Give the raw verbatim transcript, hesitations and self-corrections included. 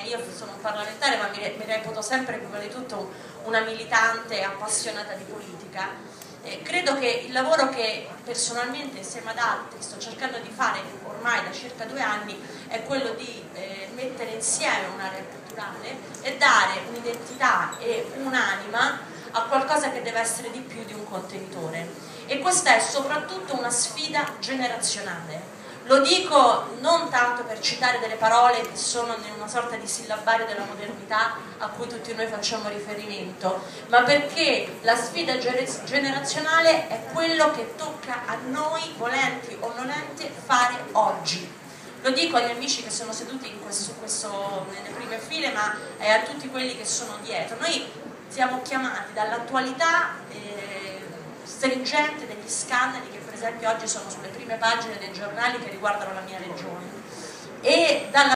io sono un parlamentare ma mi, mi reputo sempre prima di tutto una militante appassionata di politica. Eh, credo che il lavoro che personalmente insieme ad altri sto cercando di fare ormai da circa due anni è quello di eh, mettere insieme un'area culturale e dare un'identità e un'anima a qualcosa che deve essere di più di un contenitore, e questa è soprattutto una sfida generazionale. Lo dico non tanto per citare delle parole che sono in una sorta di sillabario della modernità a cui tutti noi facciamo riferimento, ma perché la sfida generazionale è quello che tocca a noi, volenti o nolenti, fare oggi. Lo dico agli amici che sono seduti in questo, questo, nelle prime file, ma eh, a tutti quelli che sono dietro. Noi siamo chiamati dall'attualità eh, stringente degli scandali che per esempio oggi sono sulle prime pagine dei giornali che riguardano la mia regione, e dalla